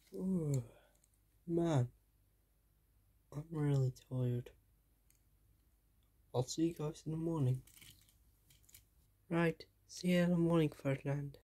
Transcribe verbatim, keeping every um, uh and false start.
Ooh, man, I'm really tired. I'll see you guys in the morning. Right, see you in the morning, Ferdinand.